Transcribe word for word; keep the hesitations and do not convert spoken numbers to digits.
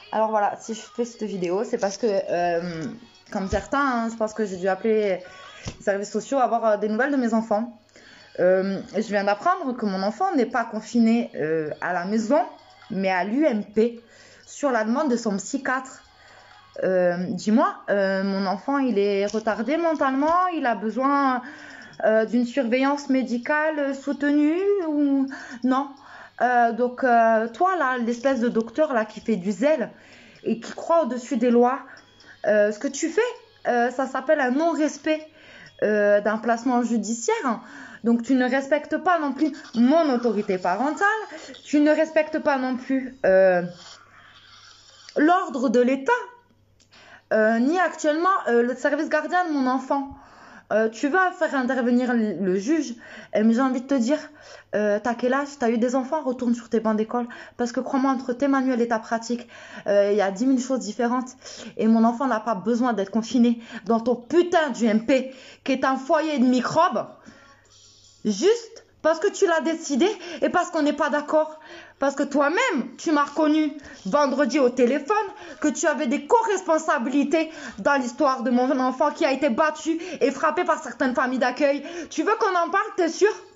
Alors voilà, si je fais cette vidéo, c'est parce que, euh, comme certains, hein, je pense que j'ai dû appeler les services sociaux avoir euh, des nouvelles de mes enfants. Euh, je viens d'apprendre que mon enfant n'est pas confiné euh, à la maison, mais à l'U M P, sur la demande de son psychiatre. Euh, dis-moi, euh, mon enfant, il est retardé mentalement, il a besoin euh, d'une surveillance médicale soutenue ou non? Euh, donc euh, toi là, l'espèce de docteur là qui fait du zèle et qui croit au-dessus des lois, euh, ce que tu fais, euh, ça s'appelle un non-respect euh, d'un placement judiciaire. Donc tu ne respectes pas non plus mon autorité parentale, tu ne respectes pas non plus euh, l'ordre de l'État, euh, ni actuellement euh, le service gardien de mon enfant. Euh, tu vas faire intervenir le, le juge, euh, mais j'ai envie de te dire, euh, t'as quel âge? T'as eu des enfants? Retourne sur tes bancs d'école. Parce que crois-moi, entre tes manuels et ta pratique, il euh, y a dix mille choses différentes. Et mon enfant n'a pas besoin d'être confiné dans ton putain d'U M P, qui est un foyer de microbes, juste parce que tu l'as décidé et parce qu'on n'est pas d'accord. Parce que toi-même, tu m'as reconnu vendredi au téléphone que tu avais des co-responsabilités dans l'histoire de mon enfant qui a été battu et frappé par certaines familles d'accueil. Tu veux qu'on en parle, t'es sûr?